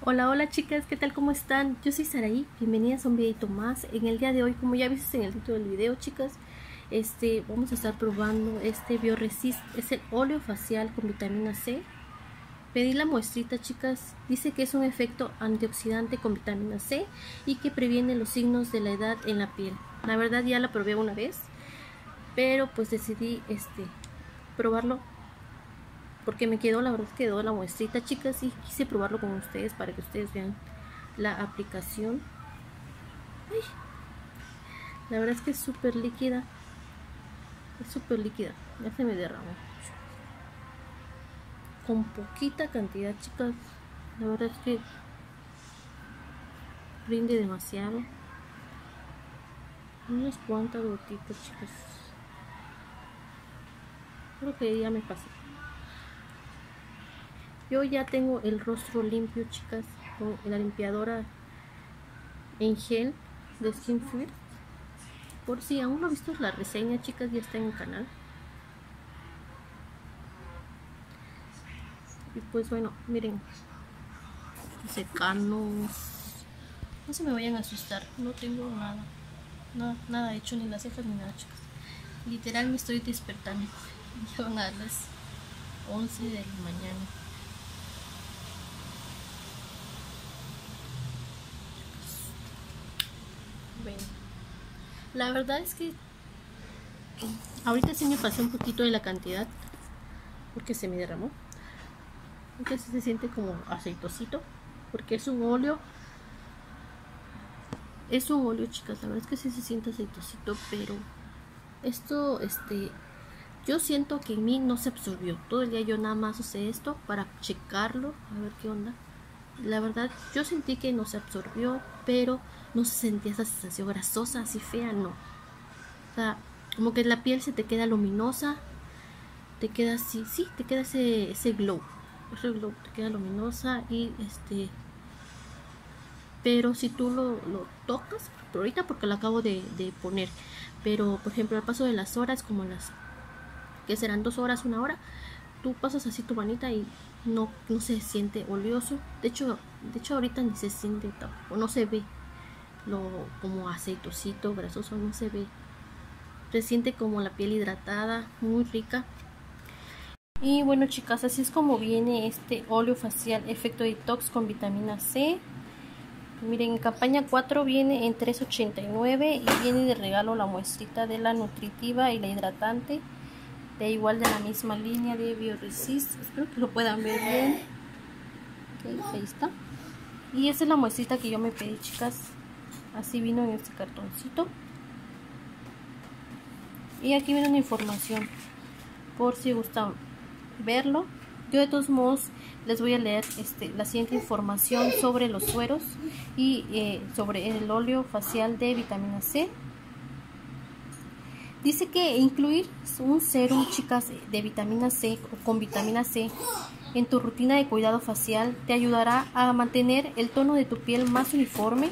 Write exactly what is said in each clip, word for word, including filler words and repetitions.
Hola, hola chicas, ¿qué tal? ¿Cómo están? Yo soy Saraí, bienvenidas a un videito más. En el día de hoy, como ya viste en el título del video, chicas, este, vamos a estar probando este Bioresist, es el óleo facial con vitamina C. Pedí la muestrita, chicas, dice que es un efecto antioxidante con vitamina C y que previene los signos de la edad en la piel. La verdad ya la probé una vez, pero pues decidí este, probarlo porque me quedó, la verdad quedó la muestrita, chicas, y quise probarlo con ustedes para que ustedes vean la aplicación. Ay, la verdad es que es súper líquida, es súper líquida, ya se me derramó. Con poquita cantidad, chicas, la verdad es que rinde demasiado. Unas cuantas gotitas, chicas. Creo que ya me pasé. Yo ya tengo el rostro limpio, chicas, con la limpiadora en gel de Skin First. Por si aún no has visto la reseña, chicas, ya está en el canal. Y pues bueno, miren, secanos. No se me vayan a asustar, no tengo nada, nada, nada hecho, ni las cejas ni nada, chicas. Literal me estoy despertando. Ya van a las once de la mañana. Bueno, la verdad es que ahorita sí me pasé un poquito de la cantidad porque se me derramó. Entonces se siente como aceitosito porque es un óleo. Es un óleo, chicas, la verdad es que sí se siente aceitosito, pero esto, este, yo siento que en mí no se absorbió. Todo el día yo nada más usé esto para checarlo, a ver qué onda. La verdad, yo sentí que no se absorbió, pero no se sentía esa sensación grasosa, así fea, no. O sea, como que la piel se te queda luminosa, te queda así, sí, te queda ese, ese glow, ese glow, te queda luminosa y este... Pero si tú lo, lo tocas, pero ahorita porque lo acabo de, de poner, pero por ejemplo al paso de las horas, como las que serán dos horas, una hora, tú pasas así tu manita y no, no se siente oleoso. De hecho, de hecho ahorita ni se siente, o no se ve lo como aceitosito, grasoso, no se ve. Se siente como la piel hidratada, muy rica. Y bueno, chicas, así es como viene este óleo facial efecto detox con vitamina C. Miren, en campaña cuatro viene en tres ochenta y nueve y viene de regalo la muestrita de la nutritiva y la hidratante, de igual de la misma línea de Bioresist. Espero que lo puedan ver bien. Okay, ahí está. Y esa es la muestrita que yo me pedí, chicas. Así vino en este cartoncito. Y aquí viene una información por si gustan verlo. Yo de todos modos les voy a leer este, la siguiente información sobre los sueros y eh, sobre el óleo facial de vitamina C. Dice que incluir un serum, chicas, de vitamina C o con vitamina C en tu rutina de cuidado facial te ayudará a mantener el tono de tu piel más uniforme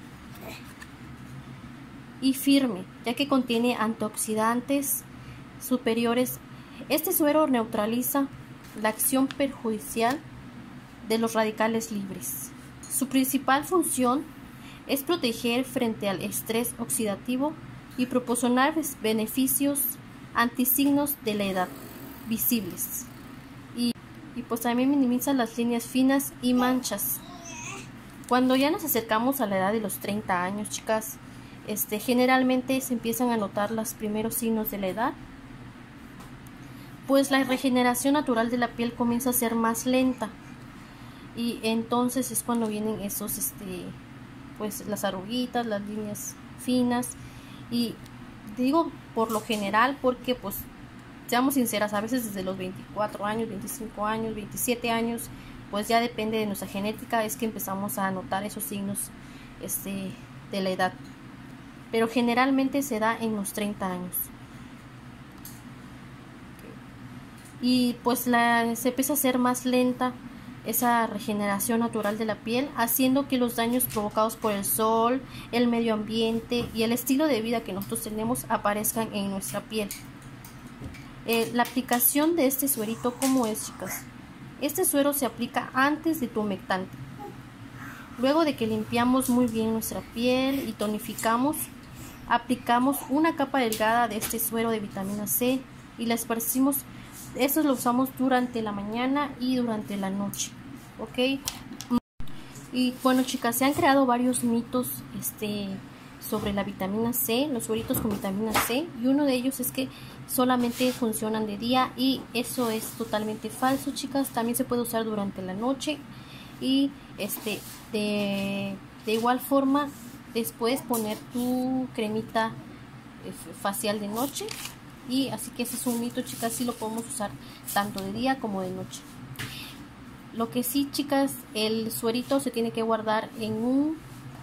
y firme, ya que contiene antioxidantes superiores. Este suero neutraliza la acción perjudicial de los radicales libres. Su principal función es proteger frente al estrés oxidativo y proporcionar beneficios antisignos de la edad visibles. Y, y pues también minimiza las líneas finas y manchas. Cuando ya nos acercamos a la edad de los treinta años, chicas, este, generalmente se empiezan a notar los primeros signos de la edad, pues la regeneración natural de la piel comienza a ser más lenta y entonces es cuando vienen esos este pues las arruguitas, las líneas finas. Y digo por lo general porque pues seamos sinceras, a veces desde los veinticuatro años, veinticinco años, veintisiete años, pues ya depende de nuestra genética, es que empezamos a notar esos signos este de la edad, pero generalmente se da en los treinta años. Y pues la, se empieza a hacer más lenta esa regeneración natural de la piel, haciendo que los daños provocados por el sol, el medio ambiente y el estilo de vida que nosotros tenemos aparezcan en nuestra piel. Eh, la aplicación de este suerito, ¿cómo es, chicas? Este suero se aplica antes de tu humectante. Luego de que limpiamos muy bien nuestra piel y tonificamos, aplicamos una capa delgada de este suero de vitamina C y la esparcimos. Esto lo usamos durante la mañana y durante la noche, ¿ok? Y bueno, chicas, se han creado varios mitos este, sobre la vitamina C, los sueritos con vitamina C, y uno de ellos es que solamente funcionan de día, y eso es totalmente falso, chicas. También se puede usar durante la noche, y este de, de igual forma después poner tu cremita facial de noche. Y así que ese es un mito, chicas. Sí lo podemos usar tanto de día como de noche. Lo que sí, chicas, el suerito se tiene que guardar en un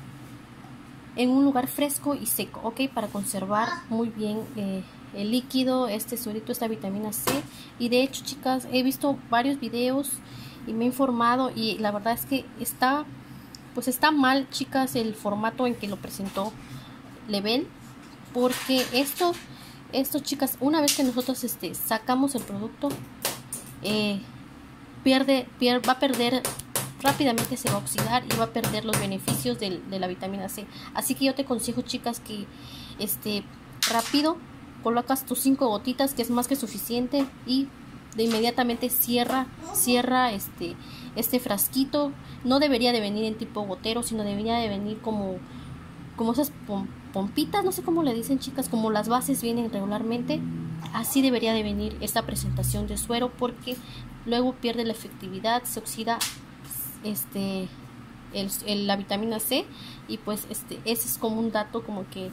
en un lugar fresco y seco, ok, para conservar muy bien eh, el líquido, este suerito, esta vitamina C. Y de hecho, chicas, he visto varios videos y me he informado, y la verdad es que está pues está mal, chicas, el formato en que lo presentó Lebel, porque esto esto chicas, una vez que nosotros este sacamos el producto, eh, pierde, pierde va a perder rápidamente, se va a oxidar y va a perder los beneficios de, de la vitamina C. Así que yo te aconsejo, chicas, que este rápido colocas tus cinco gotitas, que es más que suficiente, y de inmediatamente cierra cierra este este frasquito. No debería de venir en tipo gotero, sino debería de venir como como esas pom pompitas, no sé cómo le dicen, chicas, como las bases vienen regularmente. Así debería de venir esta presentación de suero, porque luego pierde la efectividad, se oxida este el, el, la vitamina C, y pues este ese es como un dato como que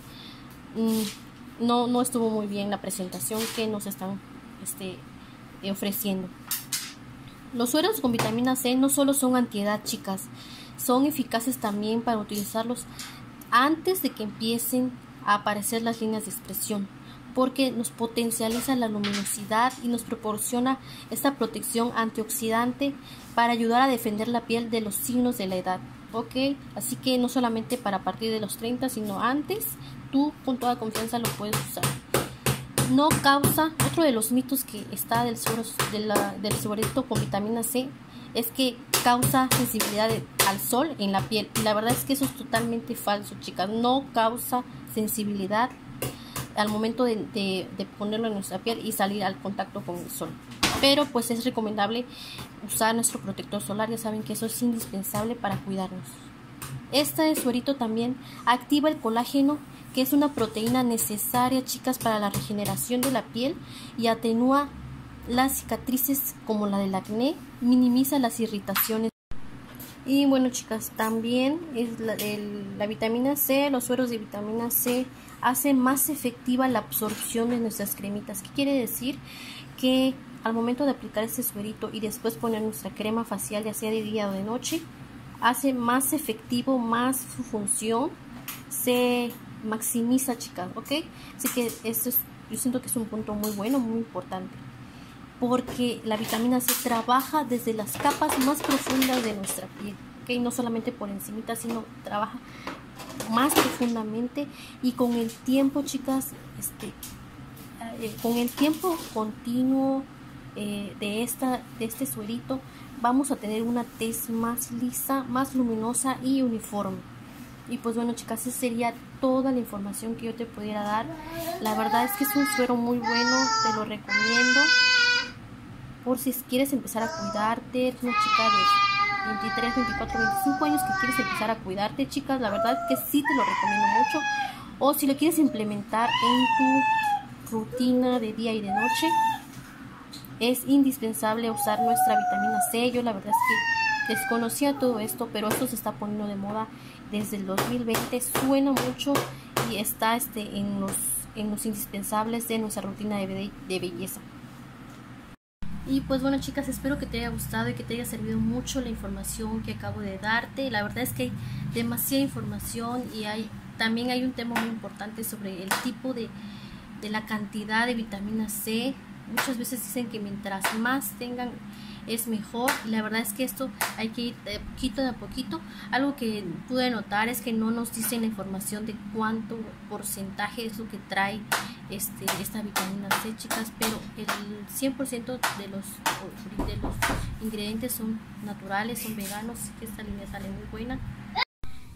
mmm, no no estuvo muy bien la presentación que nos están este ofreciendo. Los sueros con vitamina C no solo son antiedad, chicas, son eficaces también para utilizarlos antes de que empiecen a aparecer las líneas de expresión, porque nos potencializa la luminosidad y nos proporciona esta protección antioxidante para ayudar a defender la piel de los signos de la edad, ok. Así que no solamente para a partir de los treinta, sino antes, tú con toda confianza lo puedes usar. No causa, otro de los mitos que está del suero, de la, del suerito con vitamina C, es que causa sensibilidad de, al sol en la piel, y la verdad es que eso es totalmente falso, chicas. No causa sensibilidad al momento de, de, de ponerlo en nuestra piel y salir al contacto con el sol, pero pues es recomendable usar nuestro protector solar. Ya saben que eso es indispensable para cuidarnos. Este suerito también activa el colágeno, que es una proteína necesaria, chicas, para la regeneración de la piel, y atenúa las cicatrices como la del acné, minimiza las irritaciones. Y bueno, chicas, también es la, el, la vitamina C, los sueros de vitamina C hacen más efectiva la absorción de nuestras cremitas. ¿Qué quiere decir? Que al momento de aplicar este suerito y después poner nuestra crema facial, ya sea de día o de noche, hace más efectivo, más su función, se maximiza, chicas, ok. Así que esto es, yo siento que es un punto muy bueno, muy importante, porque la vitamina C trabaja desde las capas más profundas de nuestra piel, ¿okay? No solamente por encimita, sino trabaja más profundamente, y con el tiempo, chicas, este, eh, con el tiempo continuo eh, de, esta, de este suerito, vamos a tener una tez más lisa, más luminosa y uniforme. Y pues bueno, chicas, esa sería toda la información que yo te pudiera dar. La verdad es que es un suero muy bueno, te lo recomiendo por si quieres empezar a cuidarte. Eres una chica de veintitrés, veinticuatro, veinticinco años que quieres empezar a cuidarte, chicas, la verdad es que sí te lo recomiendo mucho. O si lo quieres implementar en tu rutina de día y de noche, es indispensable usar nuestra vitamina C. Yo la verdad es que desconocía todo esto, pero esto se está poniendo de moda desde el dos mil veinte, suena mucho y está este en los, en los indispensables de nuestra rutina de, be de belleza. Y pues bueno, chicas, espero que te haya gustado y que te haya servido mucho la información que acabo de darte. La verdad es que hay demasiada información, y hay también hay un tema muy importante sobre el tipo de, de la cantidad de vitamina C. Muchas veces dicen que mientras más tengan es mejor, y la verdad es que esto hay que ir de poquito a poquito. Algo que pude notar es que no nos dicen la información de cuánto porcentaje es lo que trae este, esta vitamina C, chicas, pero el cien por ciento de los, de los ingredientes son naturales, son veganos, así que esta línea sale muy buena.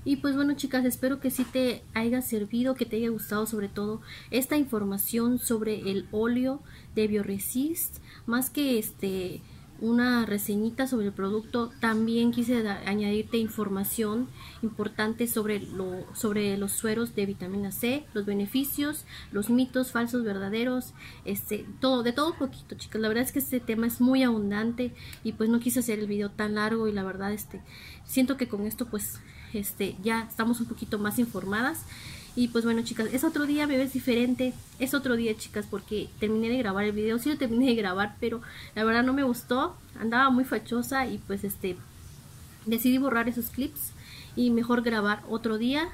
Y pues bueno, chicas, espero que sí te haya servido, que te haya gustado sobre todo esta información sobre el óleo de Bioresist. Más que este una reseñita sobre el producto, también quise añadirte información importante sobre, lo, sobre los sueros de vitamina C, los beneficios, los mitos, falsos, verdaderos, este, todo, de todo un poquito, chicas. La verdad es que este tema es muy abundante y pues no quise hacer el video tan largo, y la verdad este, siento que con esto pues este, ya estamos un poquito más informadas. Y pues bueno, chicas, es otro día, me ves diferente, es otro día, chicas, porque terminé de grabar el video. Sí lo terminé de grabar, pero la verdad no me gustó, andaba muy fachosa y pues este decidí borrar esos clips y mejor grabar otro día.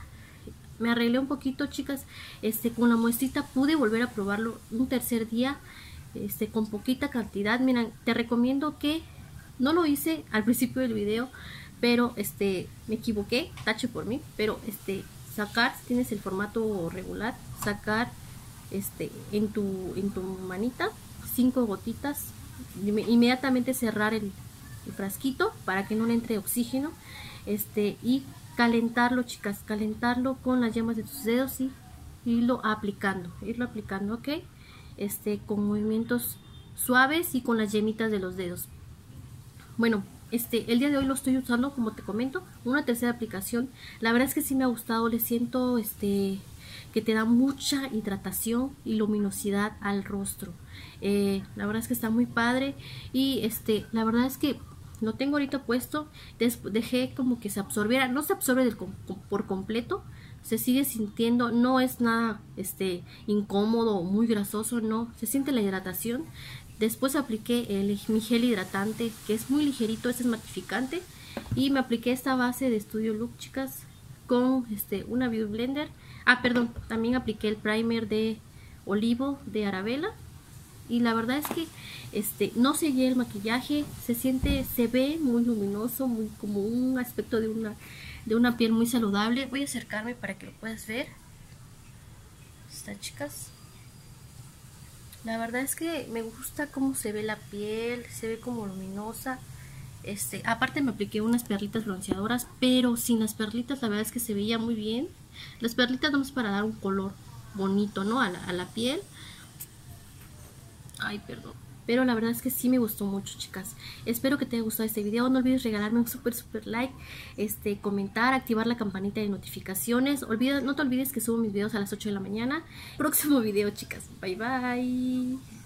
Me arreglé un poquito, chicas, este con la muestrita pude volver a probarlo un tercer día, este con poquita cantidad. Miren, te recomiendo que no lo hice al principio del video, pero este me equivoqué, tache por mí, pero este sacar, si tienes el formato regular, sacar este en tu en tu manita cinco gotitas, inmediatamente cerrar el, el frasquito para que no le entre oxígeno, este y calentarlo, chicas, calentarlo con las yemas de tus dedos y irlo aplicando, irlo aplicando, ok, este con movimientos suaves y con las yemitas de los dedos. Bueno, este, el día de hoy lo estoy usando, como te comento, una tercera aplicación. La verdad es que sí me ha gustado, le siento este que te da mucha hidratación y luminosidad al rostro. Eh, la verdad es que está muy padre y este, la verdad es que lo tengo ahorita puesto, dejé como que se absorbiera, no se absorbe del, por completo, se sigue sintiendo, no es nada este incómodo o muy grasoso, no, se siente la hidratación. Después apliqué el, mi gel hidratante, que es muy ligerito, este es matificante. Y me apliqué esta base de Studio Look, chicas, con este, una Beauty Blender. Ah, perdón, también apliqué el primer de olivo de Arabella. Y la verdad es que este, no seguí el maquillaje, se siente, se ve muy luminoso, muy como un aspecto de una, de una piel muy saludable. Voy a acercarme para que lo puedas ver. Está, chicas. La verdad es que me gusta cómo se ve la piel, se ve como luminosa. Este, aparte me apliqué unas perlitas bronceadoras, pero sin las perlitas la verdad es que se veía muy bien. Las perlitas no es para dar un color bonito, ¿no? A la, a la piel. Ay, perdón. Pero la verdad es que sí me gustó mucho, chicas. Espero que te haya gustado este video. No olvides regalarme un súper, súper like, este, comentar, activar la campanita de notificaciones. Olvida, no te olvides que subo mis videos a las ocho de la mañana. Próximo video, chicas. Bye, bye.